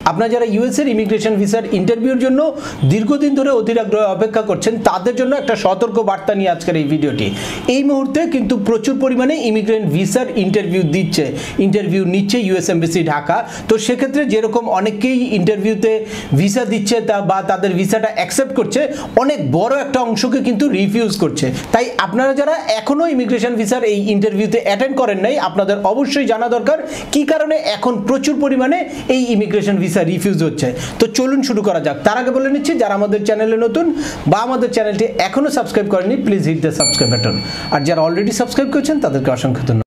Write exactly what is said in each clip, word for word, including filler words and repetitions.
আপনারা যারা ইউএস এর ইমিগ্রেশন ভিসার ইন্টারভিউর জন্য দীর্ঘদিন ধরে অধীর আগ্রহে অপেক্ষা করছেন তাদের জন্য একটা সতর্ক বার্তা নিয়ে আজকের এই ভিডিওটি। এই মুহূর্তে কিন্তু প্রচুর পরিমাণে ইমিগ্রেন্ট ভিসার ইন্টারভিউ দিচ্ছে, ইন্টারভিউ নিচ্ছে ইউএস এমবাসি ঢাকা। তো সেক্ষেত্রে যেরকম অনেকেই ইন্টারভিউতে ভিসা দিচ্ছে তা বা তাদের ভিসাটা অ্যাকসেপ্ট করছে, অনেক বড় একটা অংশকে কিন্তু রিফিউজ করছে। তাই আপনারা যারা এখনো ইমিগ্রেশন ভিসার এই ইন্টারভিউতে অ্যাটেন্ড করেন নাই, আপনাদের অবশ্যই জানা দরকার কি কারণে এখন প্রচুর পরিমাণে এই ইমিগ্রেশন ভিসা রিফিউজ হচ্ছে। তো চলুন শুরু করা যাক। তার আগে বলে নিচ্ছি, যারা আমাদের চ্যানেলে নতুন বা আমাদের চ্যানেলটি এখনো সাবস্ক্রাইব করেনি, please hit the subscribe button. আর যারা অলরেডি সাবস্ক্রাইব করেছেন তাদেরকে অসংখ্য ধন্যবাদ।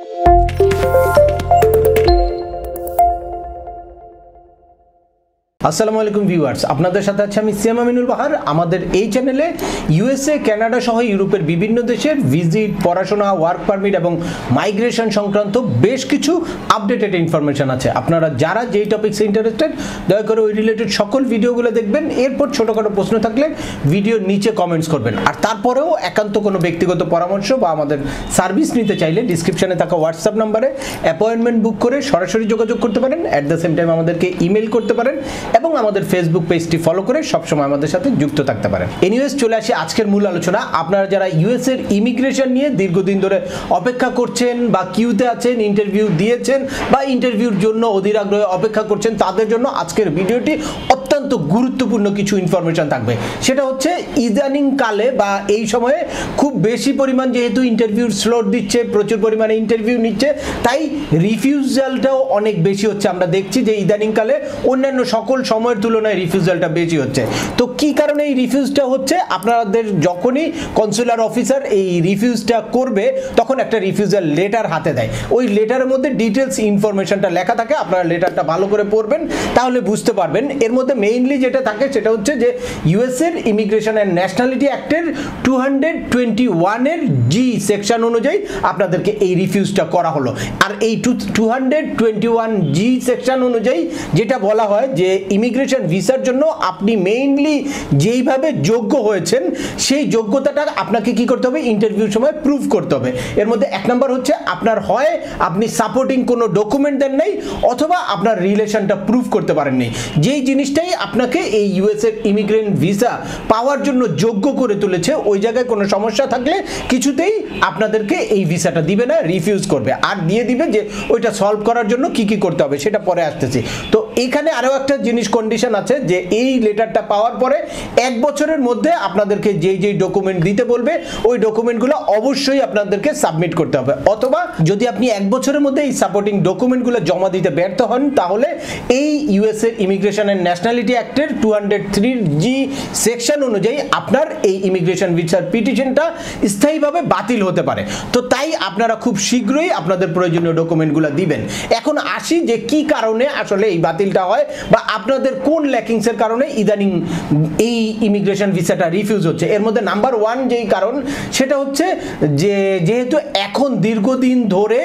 আসসালামু আলাইকুম ভিউয়ার্স, আপনাদের সাথে আছি আমি এম আমিনুল বাহার। আমাদের এই চ্যানেলে ইউএসএ, কানাডা সহ ইউরোপের বিভিন্ন দেশের ভিজিট, পড়াশোনা, ওয়ার্ক পারমিট এবং মাইগ্রেশন সংক্রান্ত বেশ কিছু আপডেটেড ইনফরমেশন আছে। আপনারা যারা যেই টপিকসে ইন্টারেস্টেড দয়া করে ওই রিলেটেড সকল ভিডিওগুলো দেখবেন। এরপর ছোটোখাটো প্রশ্ন থাকলে ভিডিওর নিচে কমেন্টস করবেন। আর তারপরেও একান্ত কোনো ব্যক্তিগত পরামর্শ বা আমাদের সার্ভিস নিতে চাইলে ডিসক্রিপশনে থাকা হোয়াটসঅ্যাপ নাম্বারে অ্যাপয়েন্টমেন্ট বুক করে সরাসরি যোগাযোগ করতে পারেন। অ্যাট দ্য সেম টাইম আমাদেরকে ইমেল করতে পারেন এবং আমাদের ফেসবুক পেজটি ফলো করে সবসময় আমাদের সাথে যুক্ত থাকতে পারেন। এনিওয়েজ, চলে আসি আজকের মূল আলোচনা। আপনারা যারা ইউএস এর ইমিগ্রেশন নিয়ে দীর্ঘদিন ধরে অপেক্ষা করছেন বা কিউতে আছেন, ইন্টারভিউ দিয়েছেন বা ইন্টারভিউর জন্য অধীর আগ্রহে অপেক্ষা করছেন, তাদের জন্য আজকের ভিডিওটি অত্যন্ত গুরুত্বপূর্ণ কিছু ইনফরমেশন থাকবে। সেটা হচ্ছে ইদানিং কালে বা এই সময়ে খুব বেশি পরিমাণ যেহেতু ইন্টারভিউর স্লট দিচ্ছে, প্রচুর পরিমাণে ইন্টারভিউ নিচ্ছে, তাই রিফিউজালটাও অনেক বেশি হচ্ছে। আমরা দেখছি যে ইদানিং কালে অন্যান্য সকল সময়ের তুলনায় রিফিউজালটা বেশি হচ্ছে। তো কি কারণে এই রিফিউজটা হচ্ছে? আপনাদের যখনই কনসুলার অফিসার এই রিফিউজটা করবে তখন একটা রিফিউজাল লেটার হাতে দেয়। ওই লেটারের মধ্যে ডিটেলস ইনফরমেশনটা লেখা থাকে। আপনারা লেটারটা ভালো করে পড়বেন, তাহলে বুঝতে পারবেন। এর মধ্যে মেইনলি যেটা থাকে সেটা হচ্ছে যে ইউএস এর ইমিগ্রেশন অ্যান্ড ন্যাশনালিটি অ্যাক্টের টু হান্ড্রেড টোয়েন্টি ওয়ানের জি সেকশন অনুযায়ী আপনাদেরকে এই রিফিউজটা করা হলো। আর এই two two hundred twenty one G section অনুযায়ী যেটা বলা হয় যে ইমিগ্রেশন ভিসার জন্য আপনি মেইনলি যেইভাবে যোগ্য হয়েছেন সেই যোগ্যতাটা আপনাকে কি করতে হবে? ইন্টারভিউর সময় প্রুভ করতে হবে। এর মধ্যে এক নম্বর হচ্ছে আপনার হয় আপনি সাপোর্টিং কোনো ডকুমেন্ট দেন নাই, অথবা আপনার রিলেশনটা প্রুভ করতে পারেননি। যেই জিনিসটাই আপনাকে এই ইউএস এর ইমিগ্রেন্ট ভিসা পাওয়ার জন্য যোগ্য করে তুলেছে, ওই জায়গায় কোনো সমস্যা থাকলে কিছুতেই আপনাদেরকে এই ভিসাটা দিবে না, রিফিউজ করবে। আর দিয়ে দিবে যে ওইটা সলভ করার জন্য কি কি করতে হবে সেটা পরে আসতেছি। তো এখানে আরও একটা জিনিস কন্ডিশন আছে যে এই লেটারটা পাওয়ার পরে এক বছরের মধ্যে আপনাদেরকে যেই যেই ডকুমেন্ট দিতে বলবে ওই ডকুমেন্টগুলো অবশ্যই আপনাদেরকে সাবমিট করতে হবে। অথবা যদি আপনি এক বছরের মধ্যে এই সাপোর্টিং ডকুমেন্টগুলো জমা দিতে ব্যর্থ হন, তাহলে এই ইউএস এর ইমিগ্রেশন অ্যান্ড ন্যাশনালিটি অ্যাক্টের two hundred three G section অনুযায়ী আপনার এই ইমিগ্রেশন ভিসার পিটিশনটা স্থায়ীভাবে বাতিল হতে পারে। তো তাই আপনারা খুব শীঘ্রই আপনাদের প্রয়োজনীয় ডকুমেন্টগুলো দিবেন। এখন আসি যে কি কারণে আসলে এই বাতিলটা হয় বা আপনাদের কোন ল্যাকিংসের কারণে ইদানিং এই ইমিগ্রেশন ভিসাটা রিফিউজ হচ্ছে। এর মধ্যে নাম্বার ওয়ান যেই কারণ সেটা হচ্ছে যে যেহেতু এখন দীর্ঘদিন ধরে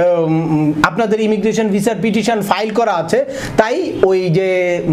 আপনাদের ইমিগ্রেশন ভিসার পিটিশন ফাইল করা আছে, তাই ওই যে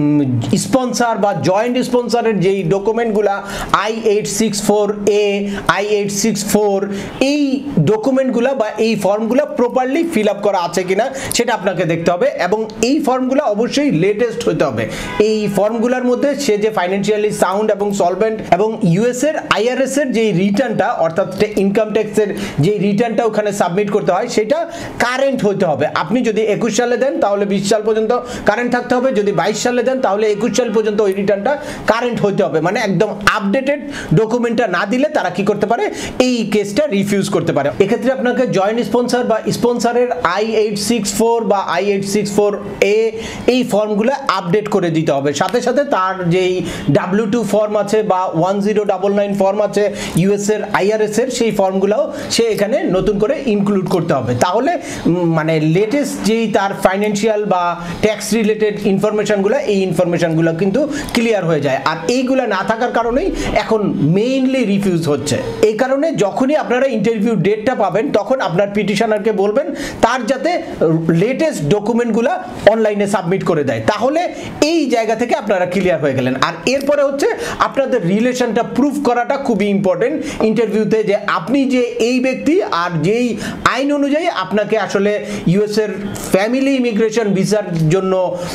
স্পন্সর বা জয়েন্ট স্পন্সরের যেই ডকুমেন্টগুলা I eight six four A, I eight six four, এই ডকুমেন্টগুলা বা এই ফর্মগুলা প্রপারলি ফিল আপ করা আছে কিনা সেটা আপনাকে দেখতে হবে এবং এই ফর্মগুলো অবশ্যই লেটেস্ট হতে হবে। এই ফর্মগুলোর মধ্যে সে যে ফাইন্যান্সিয়ালি সাউন্ড এবং সলভেন্ট এবং ইউএস এর আইআরএস এর যে রিটার্নটা অর্থাৎ ইনকাম ট্যাক্সের যে রিটার্নটা ওখানে সাবমিট করতে হয় সেটা কারেন্ট হতে হবে। আপনি যদি একুশ সালে দেন তাহলে বিশ সাল পর্যন্ত কারেন্ট থাকতে হবে, যদি বাইশ সালে দেন তাহলে একুশ সাল পর্যন্ত ওই রিটার্নটা কারেন্ট হতে হবে। মানে একদম আপডেটেড ডকুমেন্টটা না দিলে তারা কি করতে পারে? এই কেসটা রিফিউজ করতে পারে। এক্ষেত্রে আপনাকে জয়েন্ট স্পন্সর বা স্পন্সরের আই এইট সিক্স ফোর বা I eight six four A এই ফর্মগুলো আপডেট করে দিতে হবে। সাথে সাথে তার যেই ডাব্লিউ টু ফর্ম আছে বা one zero double nine form আছে ইউএস এর আইআরএস এর, সেই ফর্মগুলোও সে এখানে নতুন করে ইনক্লুড করতে হবে। তাহলে মানে লেটেস্ট যেই তার ফাইন্যান্সিয়াল বা ট্যাক্স রিলেটেড ইনফরমেশনগুলো, এই ইনফরমেশনগুলো কিন্তু ক্লিয়ার হয়ে যায়। আর এইগুলো না থাকার কারণেই এখন মেইনলি রিফিউজ হচ্ছে। এই কারণে যখনই আপনারা ইন্টারভিউ ডেটটা পাবেন তখন আপনার পিটিশনারকে বলবেন তার যাতে লেটেস্ট ডকুমেন্টগুলো অনলাইনে সাবমিট করে দেয়, তাহলে এই জায়গা থেকে আপনারা ক্লিয়ার হয়ে গেলেন। আর এরপরে হচ্ছে আপনাদের রিলেশনটা প্রুফ করাটা খুবই ইম্পর্টেন্ট ইন্টারভিউতে, যে আপনি যে এই ব্যক্তি আর যেই আইন অনুযায়ী আপনাকে আসলে ইউএস এর ফ্যামিলি ইমিগ্রেশন ভিসার জন্য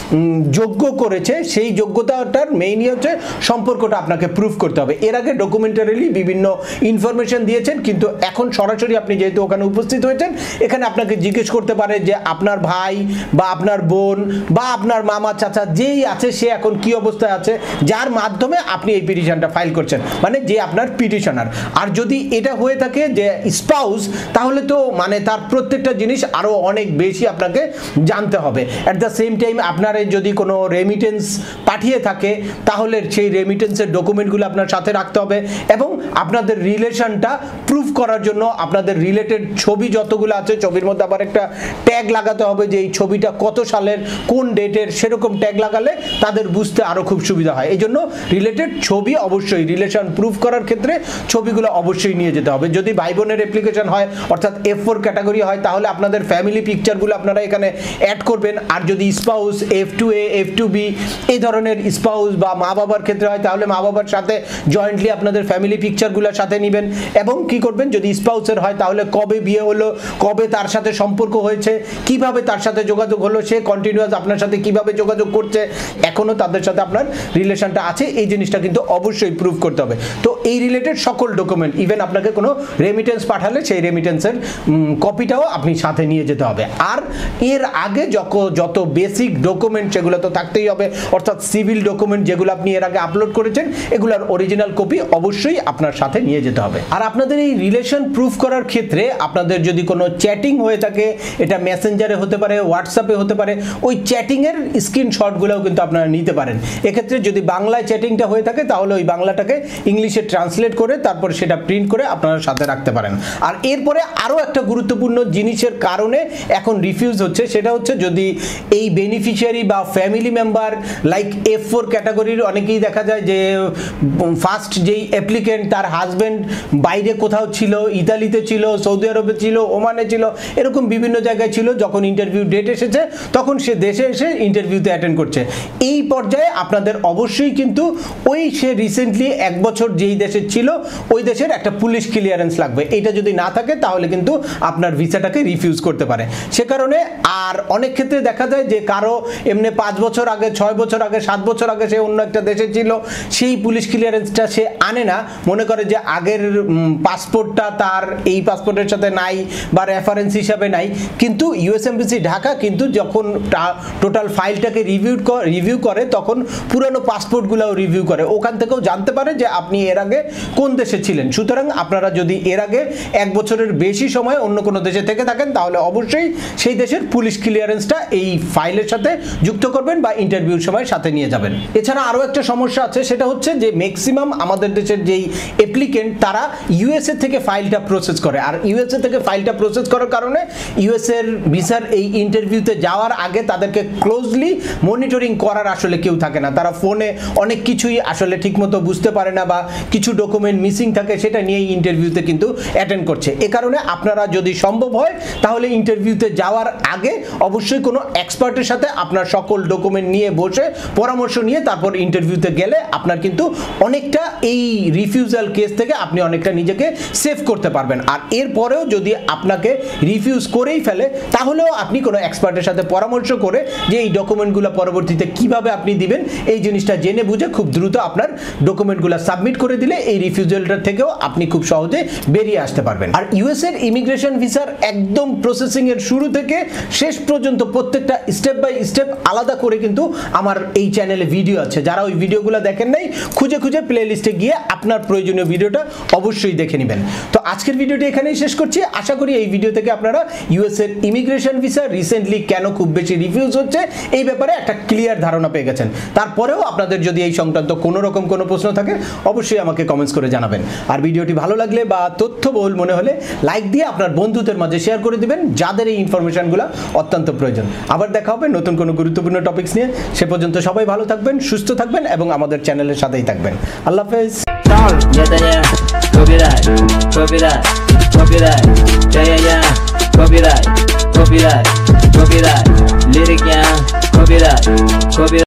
যোগ্য করেছে, সেই যোগ্যতাটার মেইনই হচ্ছে সম্পর্কটা আপনাকে প্রুফ করতে হবে। এর আগে ডকুমেন্টারিলি বিভিন্ন ইনফরমেশন দিয়েছেন, কিন্তু এখন সরাসরি আপনি যেহেতু ওখানে উপস্থিত হয়েছেন, এখানে আপনাকে জিজ্ঞেস করতে পারে যে আপনার ভাই বা আপনার বোন বা আপনার মামা চাচা যেই আছে সে এখন কি অবস্থায় আছে, যার মাধ্যমে আপনি এই পিটিশনটা ফাইল করছেন, মানে যে আপনার পিটিশনার। আর যদি এটা হয়ে থাকে যে স্পাউস, তাহলে তো মানে তার প্রত্যেকটা জিনিস আরও অনেক বেশি আপনাকে জানতে হবে। অ্যাট দ্য সেম টাইম আপনার যদি কোনো রেমিটেন্স পাঠিয়ে থাকে, তাহলে সেই রেমিটেন্সের ডকুমেন্টগুলো আপনার সাথে রাখতে হবে, এবং আপনাদের রিলেশনটা প্রুফ করার জন্য আপনাদের রিলেটেড ছবি যতগুলো আছে, ছবির মধ্যে আবার একটা ট্যাগ লাগাতে হবে যে এই ছবিটা কত সালের কোন ডেটের, সেরকম ট্যাগ লাগালে তাদের বুঝতে আরও খুব সুবিধা হয়। এই জন্য রিলেটেড ছবি অবশ্যই রিলেশন প্রুফ করার ক্ষেত্রে ছবিগুলো অবশ্যই নিয়ে যেতে হবে। যদি ভাই বোনের অ্যাপ্লিকেশন হয়, অর্থাৎ এফ ফোর ক্যাটাগরি হয়, তাহলে আপনাদের ফ্যামিলি পিকচারগুলো আপনারা এখানে অ্যাড করবেন। আর যদি spouse F two A F two B এই ধরনের স্পাউস বা মা বাবার ক্ষেত্রে হয়, তাহলে মা বাবার সাথে জয়েন্টলি আপনাদের ফ্যামিলি পিকচারগুলোর সাথে নেবেন। এবং কি করবেন, যদি স্পাউসের হয় তাহলে কবে বিয়ে হলো, কবে তার সাথে সম্পর্ক হয়েছে, কিভাবে তার সাথে যোগাযোগ হলো, সে কন্টিনিউয়াস আপনার সাথে কিভাবে যোগাযোগ করছে, এখনো তাদের সাথে আপনার রিলেশনটা আছে, এই জিনিসটা কিন্তু অবশ্যই প্রুফ করতে হবে। তো এই রিলেটেড সকল ডকুমেন্ট, ইভেন আপনাকে কোনো রেমিটেন্স পাঠালে সেই রেমিটেন্সের কপিটাও আপনি সাথে নিয়ে যেতে হবে। আর এর আগে যত বেসিক ডকুমেন্ট সেগুলো তো থাকতেই হবে, অর্থাৎ সিভিল ডকুমেন্ট যেগুলো আপনি এর আগে আপলোড করেছেন, এগুলোর অরিজিনাল কপি অবশ্যই আপনার সাথে নিয়ে যেতে হবে। আর আপনাদের এই রিলেশন প্রুফ করার ক্ষেত্রে আপনাদের যদি কোনো চ্যাটিং হয়ে থাকে, এটা মেসেঞ্জারে হতে পারে, হোয়াটসঅ্যাপে হতে পারে, ওই চ্যাটিংয়ের স্ক্রিনশটগুলোও কিন্তু আপনারা নিতে পারেন। এক্ষেত্রে যদি বাংলায় চ্যাটিংটা হয়ে থাকে, তাহলে ওই বাংলাটাকে ইংলিশে ট্রান্সলেট করে তারপর সেটা প্রিন্ট করে আপনারা সাথে রাখতে পারেন। আর এরপরে আরও একটা গুরুত্বপূর্ণ জিনিসের কারণে এখন রিফিউজ হচ্ছে, সেটা হচ্ছে যদি এই বেনিফিশিয়ারি বা family member like F four ক্যাটাগরির অনেকেই দেখা যায় যে ফার্স্ট যেই অ্যাপ্লিকেন্ট তার হাজব্যান্ড বাইরে কোথাও ছিল, ইতালিতে ছিল, সৌদি আরবে ছিল, ওমানে ছিল, এরকম বিভিন্ন জায়গায় ছিল। যখন ইন্টারভিউ ডেট এসেছে তখন সে দেশে এসে ইন্টারভিউতে অ্যাটেন্ড করছে। এই পর্যায়ে আপনাদের অবশ্যই কিন্তু ওই সে রিসেন্টলি এক বছর যেই দেশে ছিল ওই দেশের একটা পুলিশ ক্লিয়ারেন্স লাগবে। এটা যদি না থাকে তাহলে কিন্তু আপনার ভিসাটাকে রিফিউজ করতে পারে। সে কারণে আর অনেক ক্ষেত্রে দেখা যায় যে কারো এমনি পাঁচ বছর আগে, ছয় বছর আগে, সাত বছর আগে সে অন্য একটা দেশে ছিল, সেই পুলিশ ক্লিয়ারেন্সটা সে আনে না, মনে করে যে আগের পাসপোর্টটা তার এই পাসপোর্টের সাথে নাই বা রেফারেন্স হিসাবে নাই। কিন্তু ইউএস এমবাসি ঢাকা কিন্তু যখন টোটাল ফাইলটাকে রিভিউ রিভিউ করে তখন পুরানো পাসপোর্টগুলোও রিভিউ করে, ওখান থেকেও জানতে পারে যে আপনি এর আগে কোন দেশে ছিলেন। সুতরাং আপনারা যদি এর আগে এক বছরের বেশি সময় অন্য কোনো দেশে থেকে থাকেন, তাহলে অবশ্যই সেই দেশের পুলিশ ক্লিয়ারেন্সটা এই ফাইলের সাথে যুক্ত করবেন বা ইন্টারভিউর সময় সাথে নিয়ে যাবেন। এছাড়া আরও একটা সমস্যা আছে, সেটা হচ্ছে যে ম্যাক্সিমাম আমাদের দেশের যেই অ্যাপ্লিকেন্ট তারা ইউএসএ থেকে ফাইলটা প্রসেস করে, আর ইউএসএ থেকে ফাইলটা প্রসেস করার কারণে ইউএসএর ভিসার এই ইন্টারভিউতে যাওয়ার আগে তাদেরকে ক্লোজলি মনিটরিং করার আসলে কেউ থাকে না। তারা ফোনে অনেক কিছুই আসলে ঠিকমতো বুঝতে পারে না বা কিছু ডকুমেন্ট মিসিং থাকে, সেটা নিয়েই ইন্টারভিউতে কিন্তু অ্যাটেন্ড করছে। এ কারণে আপনারা যদি সম্ভব হয় তাহলে ইন্টারভিউতে যাওয়ার আগে অবশ্যই কোনো এক্সপার্টের সাথে আপনার সকল ডকুমেন্ট নিয়ে বসে পরামর্শ নিয়ে তারপর ইন্টারভিউতে গেলে আপনার কিন্তু অনেকটা এই রিফিউজাল কেস থেকে আপনি অনেকটা নিজেকে সেভ করতে পারবেন। আর এরপরেও যদি আপনাকে রিফিউজ করেই ফেলে, তাহলেও আপনি কোনো এক্সপার্টের সাথে পরামর্শ করে যে এই ডকুমেন্টগুলো পরবর্তীতে কিভাবে আপনি দিবেন, এই জিনিসটা জেনে বুঝে খুব দ্রুত আপনার ডকুমেন্টগুলো সাবমিট করে দিলে এই রিফিউজালটার থেকেও আপনি খুব সহজে বেরিয়ে আসতে পারবেন। আর ইউএস এর ইমিগ্রেশন ভিসার একদম প্রসেসিং এর শুরু থেকে শেষ পর্যন্ত প্রত্যেকটা স্টেপ বাই স্টেপ আলাদা করে কিন্তু আমার এই চ্যানেলে ভিডিও আছে। যারা ওই ভিডিওগুলো দেখেন নাই, খুঁজে খুঁজে প্লে লিস্টে গিয়ে আপনার প্রয়োজনীয় ভিডিওটা অবশ্যই দেখে নেবেন। তো আজকের ভিডিওটি এখানেই শেষ করছি। আশা করি এই ভিডিও থেকে আপনারা ইউএস এর ইমিগ্রেশন ভিসা রিসেন্টলি কেন খুব বেশি রিফিউজ হচ্ছে এই ব্যাপারে একটা ক্লিয়ার ধারণা পেয়ে গেছেন। তারপরেও আপনাদের যদি এই সংক্রান্ত কোনো রকম কোনো প্রশ্ন থাকে অবশ্যই আমাকে কমেন্টস করে জানাবেন। আর ভিডিওটি ভালো লাগলে বা তথ্যবহুল মনে হলে লাইক দিয়ে আপনার বন্ধুদের মাঝে শেয়ার করে দিবেন যাদের এই ইনফরমেশনগুলো অত্যন্ত প্রয়োজন। আবার দেখা হবে নতুন কোনো গুরুত্বপূর্ণ টপিকস নিয়ে। সে পর্যন্ত সবাই ভালো থাকবেন, সুস্থ থাকবেন এবং আমাদের চ্যানেলের সাথেই থাকবেন। আল্লাহ হাফেজ। Copyright, copyright, copyright, yeah, yeah, yeah, copyright, copyright, copyright. liriknya copyright, copyright.